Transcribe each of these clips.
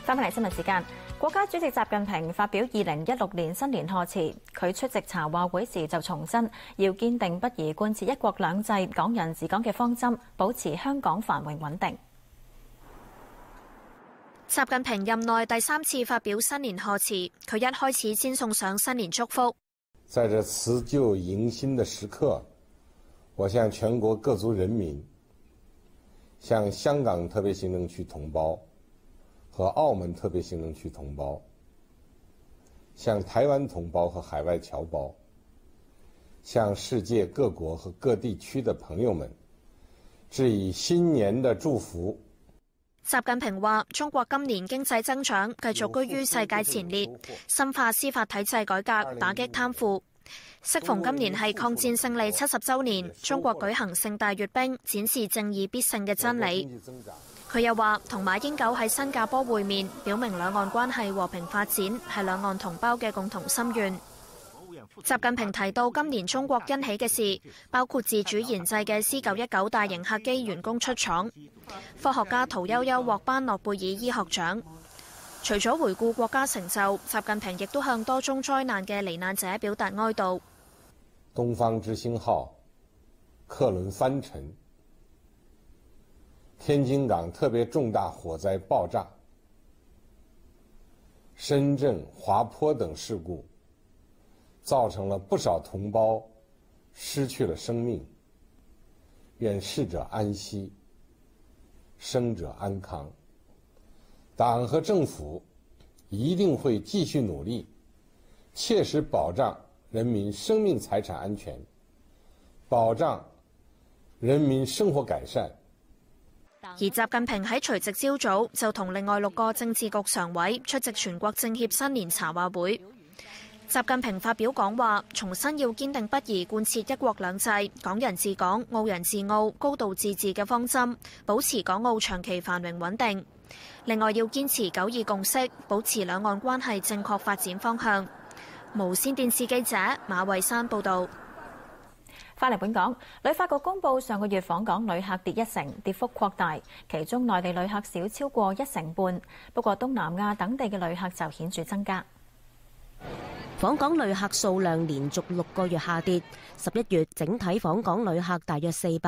翻返嚟新聞時間，國家主席習近平發表2016年新年賀詞。佢出席茶話會時就重申，要堅定不移貫徹一國兩制、港人治港嘅方針，保持香港繁榮穩定。 習近平任內第3次發表新年賀詞，佢一開始先送上新年祝福。 在這辭舊迎新的時刻，我向全國各族人民、向香港特別行政區同胞和澳門特別行政區同胞，向台灣同胞和海外僑胞，向世界各國和各地區的朋友們，致以新年的祝福。 習近平話：中國今年經濟增長繼續居於世界前列，深化司法體制改革，打擊貪腐。適逢今年係抗戰勝利70週年，中國舉行盛大閱兵，展示正義必勝嘅真理。佢又話，同馬英九喺新加坡會面，表明兩岸關係和平發展係兩岸同胞嘅共同心願。習近平提到今年中國欣喜嘅事，包括自主研製嘅C919大型客機完工出廠，科學家屠呦呦獲頒諾貝爾醫學獎。除咗回顧國家成就，習近平亦都向多宗災難嘅罹難者表達哀悼。 東方之星號客輪翻沉，天津港特別重大火災爆炸，深圳滑坡等事故，造成了不少同胞失去了生命。願逝者安息，生者安康。黨和政府一定會繼續努力，切實保障人民生命財產安全，保障人民生活改善。 而習近平喺除夕朝早就同另外6個政治局常委出席全國政協新年茶話會。習近平發表講話，重申要堅定不移貫徹一國兩制、港人治港、澳人治澳、高度自治嘅方針，保持港澳長期繁榮穩定。另外要堅持九二共識，保持兩岸關係正確發展方向。無線電視記者馬慧珊報導。 返嚟本港，旅發局公布上個月訪港旅客跌1成，跌幅擴大，其中內地旅客少超過1成半，不過東南亞等地嘅旅客就顯著增加。 訪港旅客數量連續6個月下跌，11月整體訪港旅客大約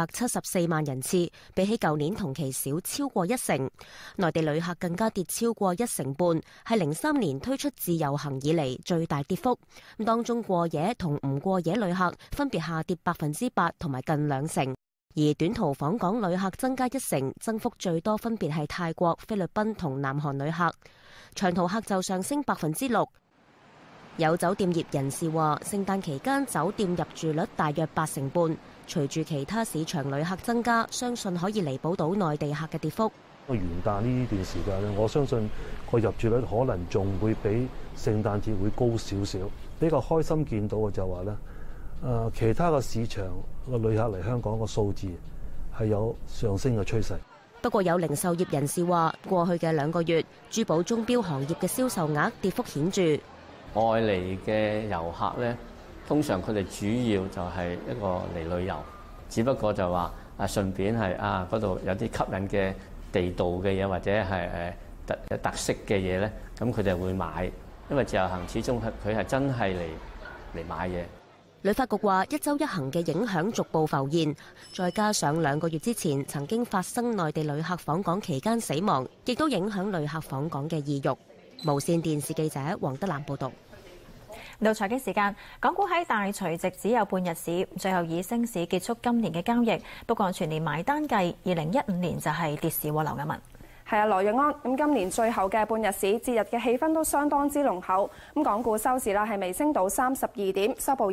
474萬人次，比起舊年同期少超過1成。內地旅客更加跌超過1成半，係03年推出自由行以嚟最大跌幅。當中過夜同唔過夜旅客分別下跌8%同埋近2成，而短途訪港旅客增加1成，增幅最多分別係泰國、菲律賓同南韓旅客。長途客就上升6%。有酒店業人士話，聖誕期間酒店入住率大約8成半，隨住其他市場旅客增加，相信可以彌補到內地客嘅跌幅。 元旦呢段時間咧，我相信個入住率可能仲會比聖誕節會高少少。比較開心見到嘅就話咧，其他嘅市場個旅客嚟香港個數字係有上升嘅趨勢。 不過有零售業人士話，過去嘅2個月，珠寶鐘錶行業嘅銷售額跌幅顯著。 外嚟嘅遊客咧，通常佢哋主要就係一個嚟旅遊，只不過就話順便係嗰度有啲吸引嘅地道嘅嘢，或者係特色嘅嘢咧，咁佢哋會買，因為自由行始終佢係真係嚟買嘢。 旅發局話，一週一行嘅影響逐步浮現，再加上2個月之前曾經發生內地旅客訪港期間死亡，亦都影響旅客訪港嘅意欲。無線電視記者黃德蘭報導。 到財經時間，港股喺大除夕只有半日市，最後以升市結束今年嘅交易。不過全年埋單計，2015年就係跌市喎。劉雅文。 係啊，羅銳安。咁今年最後嘅半日市，節日嘅氣氛都相當之濃厚。咁港股收市啦，係微升到32點，收報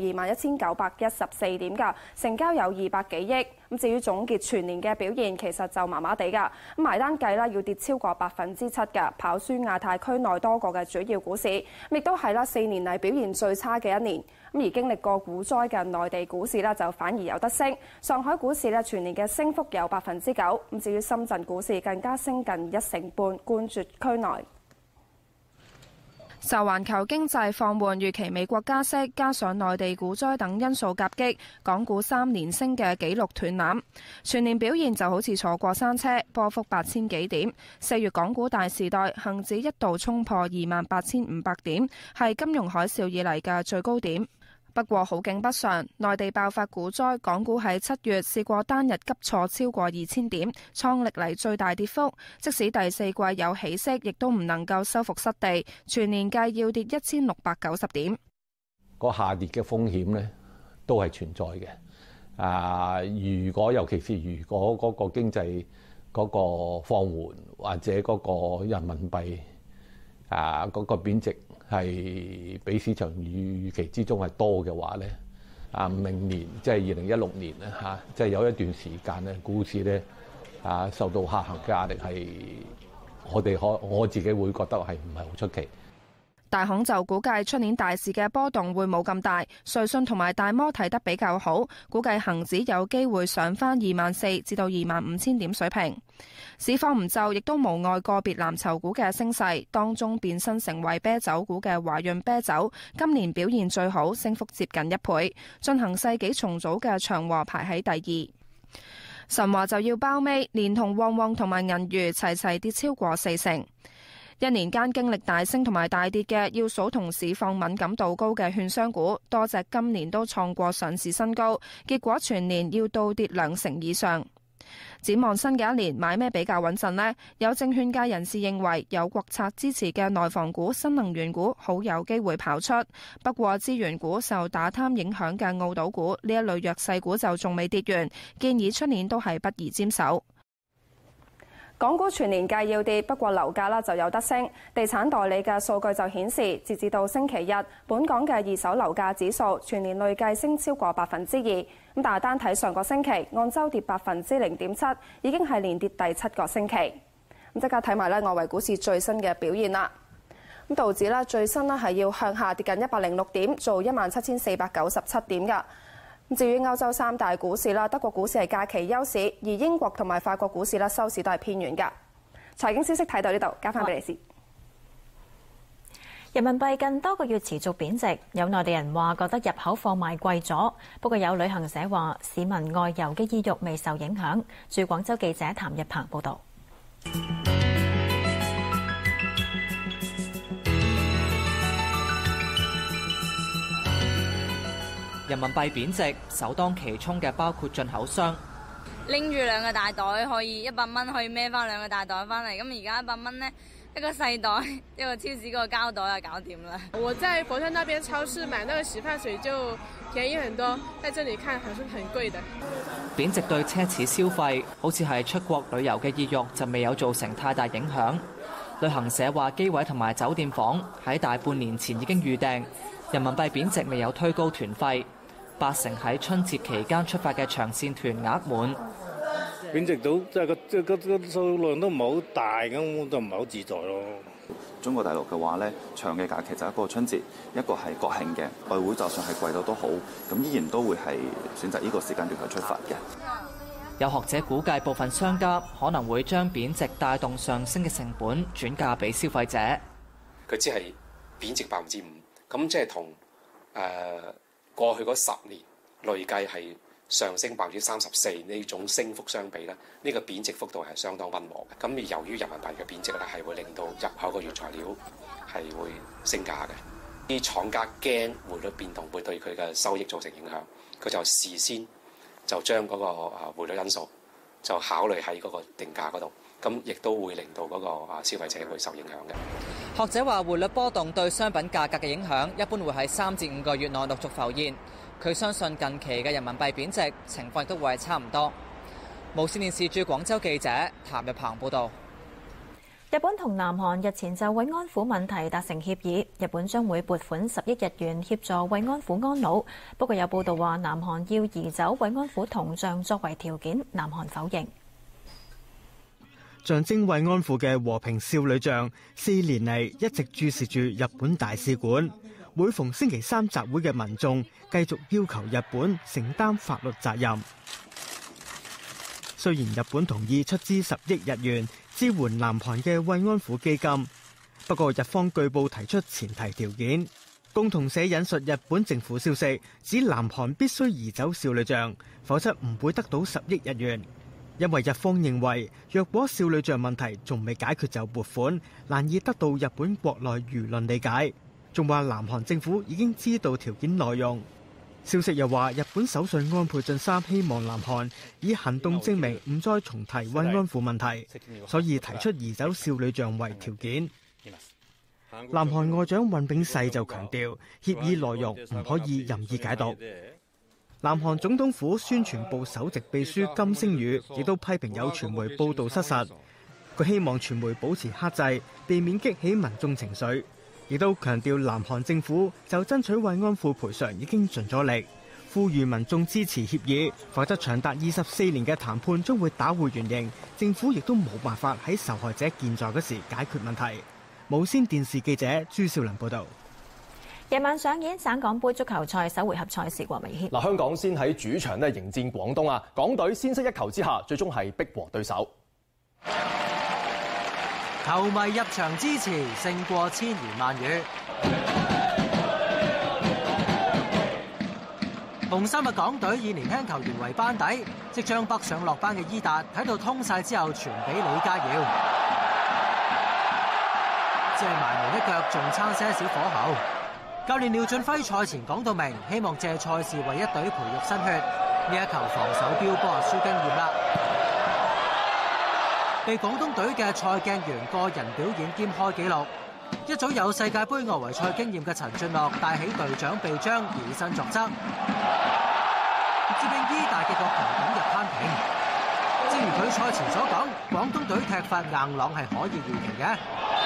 21,914點㗎，成交有200幾億。咁至於總結全年嘅表現，其實就麻麻地㗎。咁埋單計啦，要跌超過7%㗎，跑輸亞太區內多個嘅主要股市，亦都係啦4年嚟表現最差嘅一年。咁而經歷過股災嘅內地股市咧，就反而有得升。上海股市咧全年嘅升幅有9%。咁至於深圳股市更加升近1成半，冠絕區內。 受環球經濟放緩、預期美國加息，加上內地股災等因素夾擊，港股3連升嘅紀錄斷纜，全年表現就好似坐過山車，波幅8000幾點。4月港股大時代，恒指一度衝破28500點，係金融海嘯以嚟嘅最高點。不過好景不常，內地爆發股災，港股喺7月試過單日急挫超過2000點，創歷嚟最大跌幅。即使第四季有起色，亦都唔能夠收復失地，全年計要跌1690點。 個下跌嘅風險呢都係存在嘅。尤其是如果嗰個經濟嗰個放緩，或者嗰個人民幣嗰個貶值係比市場預期之中係多嘅話咧，明年即係2016年咧即係有一段時間咧，股市咧受到下行嘅壓力係我自己會覺得係唔係好出奇。 大行就估計出年大市嘅波動會冇咁大，瑞信同埋大摩睇得比較好，估計恒指有機會上返24000至到25000點水平。市況唔就，亦都無礙個別藍籌股嘅升勢，當中變身成為啤酒股嘅華潤啤酒，今年表現最好，升幅接近1倍。進行世紀重組嘅長和排喺第2。神華就要包尾，連同旺旺同埋銀娛齊齊跌超過40%。一年間經歷大升同埋大跌嘅，要數同市況敏感度高嘅券商股，多隻今年都創過上市新高，結果全年要倒跌2成以上。展望新嘅一年，買咩比較穩陣呢？有證券界人士認為，有國策支持嘅內房股、新能源股好有機會跑出。不過資源股受打貪影響嘅澳島股呢一類弱勢股就仲未跌完，建議出年都係不宜沾手。港股全年計要跌，不過樓價就有得升。地產代理嘅數據就顯示，截至到星期日，本港嘅二手樓價指數全年累計升超過2%。咁但係單睇上個星期，按周跌0.7%，已經係連跌第7個星期。咁即刻睇埋外圍股市最新嘅表現啦。咁道指最新係要向下跌近106點，做17497點㗎。至於歐洲3大股市德國股市係假期休市，而英國同埋法國股市收市都係偏軟㗎。財經消息睇到呢度，交翻俾你先。 人民幣近多個月持續貶值，有內地人話覺得入口貨賣貴咗，不過有旅行社話市民外遊嘅意欲未受影響。駐廣州記者譚日鵬報導。 人民幣貶值，首當其衝嘅包括進口商。 拎住2個大袋可以100蚊可以孭翻2個大袋翻嚟，咁而家100蚊呢，一個細袋，一個超市嗰個膠袋就搞掂啦。 我在佛山那邊超市買那個洗髮水就便宜很多，在這裡看還是很貴的。 貶值對奢侈消費，好似係出國旅遊嘅意欲就未有造成太大影響。旅行社話機位同埋酒店房喺大半年前已經預訂，人民幣貶值未有推高團費。8成喺春節期間出發嘅長線團額滿， 貶值到即係個數量都唔係好大，咁就唔係好自在咯。 中國大陸嘅話咧，長嘅假期就一個春節，一個係國慶嘅，外匯就算係貴到都好，咁依然都會係選擇呢個時間段去出發嘅。 有學者估計部分商家可能會將貶值帶動上升嘅成本轉嫁俾消費者。 佢只係貶值5%，咁即係同過去嗰10年累計係上升34%呢種升幅相比咧，呢個貶值幅度係相當溫和嘅。咁而由於人民幣嘅貶值咧，係會令到入口嘅原材料係會升價嘅。啲廠家驚匯率變動會對佢嘅收益造成影響，佢就事先就將嗰個匯率因素就考慮喺嗰個定價嗰度，咁亦都會令到嗰個消費者會受影響嘅。 學者話匯率波動對商品價格嘅影響一般會喺3至5個月內陸續浮現。佢相信近期嘅人民幣貶值情況亦都會係差唔多。無線電視駐廣州記者譚日鵬報導。 日本同南韓日前就慰安婦問題達成協議，日本將會撥款10億日元協助慰安婦安老。不過有報道話南韓要移走慰安婦銅像作為條件，南韓否認。 象徵慰安婦嘅和平少女像4年嚟一直注視住日本大使館，每逢星期3集會嘅民眾繼續要求日本承擔法律責任。雖然日本同意出資10億日元支援南韓嘅慰安婦基金， 不過日方據報提出前提條件。共同社引述日本政府消息，指南韓必須移走少女像，否則唔會得到10億日元。因為日方認為，若果少女像問題仲未解決就撥款，難以得到日本國內輿論理解。仲話南韓政府已經知道條件內容。消息又話，日本首相安倍晉三希望南韓以行動證明唔再重提慰安婦問題，所以提出移走少女像為條件。南韓外長尹炳世就強調，協議內容唔可以任意解讀。南韓總統府宣傳部首席秘書金星宇亦都批評有傳媒報導失實，佢希望傳媒保持克制，避免激起民眾情緒，亦都強調南韓政府就爭取慰安婦賠償已經盡咗力，呼籲民眾支持協議，否則長達24年嘅談判將會打回原形，政府亦都冇辦法喺受害者健在嗰時解決問題。無線電視記者朱少麟報導。 夜晚上演省港杯足球賽首回合賽事，國米牽。 香港先喺主場迎戰廣東啊，港隊先失一球之下，最終係逼和對手。 球迷入場支持，勝過千言萬語。紅衫嘅港隊以年輕球員為班底，即將北上落班嘅伊達睇到通晒之後傳俾李家瑤，只係埋門一腳，仲差些少火候。教練廖俊輝賽前講到明，希望借賽事為一隊培育新血。呢一球防守標波輸經驗啦，被廣東隊嘅蔡鏡元個人表演兼開紀錄。一早有世界盃外圍賽經驗嘅陳俊樂帶起隊長臂章以身作則，接應伊達嘅角球頂入攀平。正如佢賽前所講，廣東隊踢法硬朗係可以預期嘅。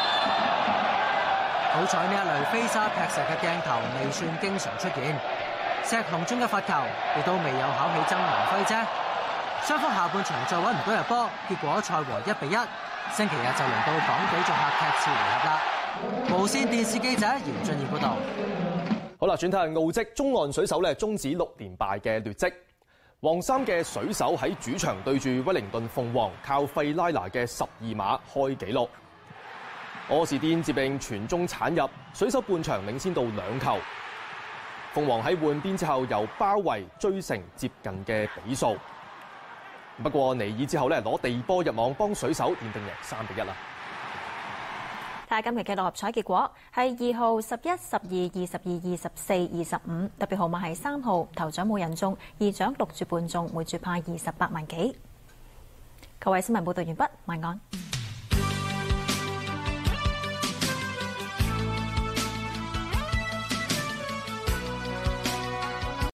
好彩呢一類飛沙劈石嘅鏡頭未算經常出現，石龍中嘅罰球亦都未有考起曾文輝啫。雙方下半場再揾唔到入波，結果賽和1-1。星期日就輪到港隊作客踢次回合啦。無線電視記者嚴俊賢報道。 好啦，轉睇下澳職中岸水手終止6連敗嘅劣績。黃衫嘅水手喺主場對住威靈頓鳳凰，靠費拉拿嘅12碼開紀錄。柯士甸接應傳中鏟入，水手半場領先到2球。鳳凰喺換邊之後由包圍追成接近嘅比數。不過尼爾之後攞地波入網，幫水手奠定贏3-1啦。 睇下今期嘅六合彩結果係2號、11、12、22、24、25，特別號碼係3號，頭獎冇人中，二獎6注半中，每注派28萬幾。各位新聞報道完畢，晚安。